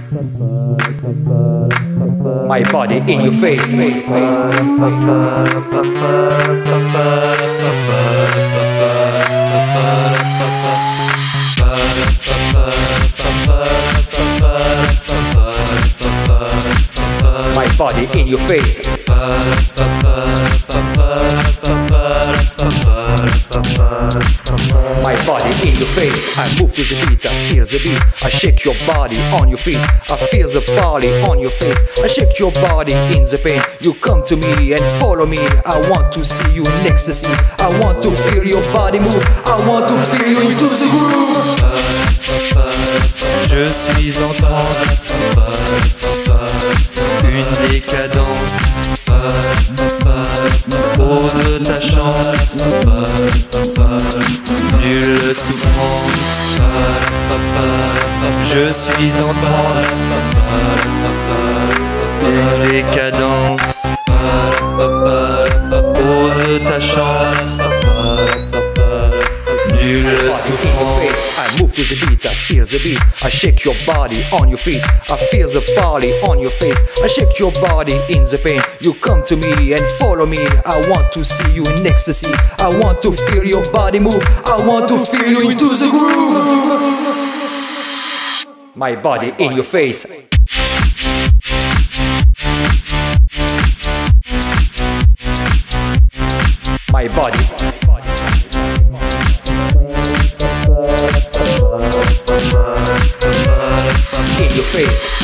My body in your face. My body in your face. My body in your face. I move to the beat, I feel the beat. I shake your body on your feet. I feel the party on your face. I shake your body in the pain. You come to me and follow me. I want to see you in ecstasy. I want to feel your body move. I want to feel you into the groove. Je suis en transe, une décadence. Pose ta chance, nulle souffrance. Je suis en transe, une décadence. Pose ta chance, nulle souffrance. I move to the beat, I feel the beat. I shake your body on your feet. I feel the party on your face. I shake your body in the pain. You come to me and follow me. I want to see you in ecstasy. I want to feel your body move. I want to feel you into the groove. My body in your face. My body. In your face.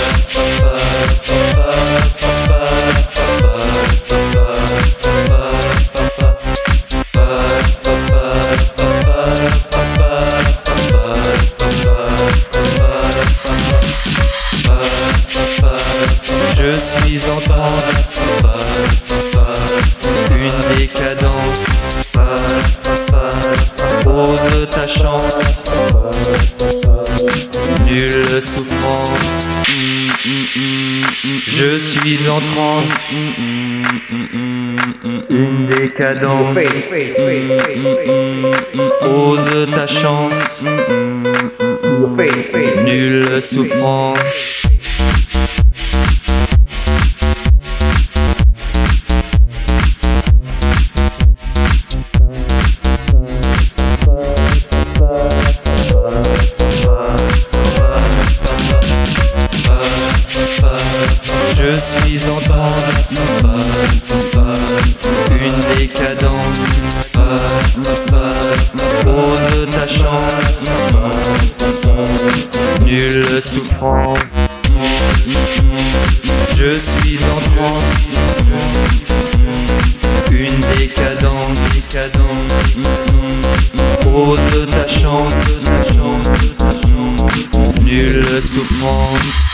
Je suis en transe, une décadence. Pose ta chance, nulle souffrance. Je suis en transe, une décadence. Pose ta chance, nulle souffrance. Je suis en transe, une décadence. Pose ta chance, nulle souffrance. Je suis en transe, une décadence. Pose ta chance, nulle souffrance.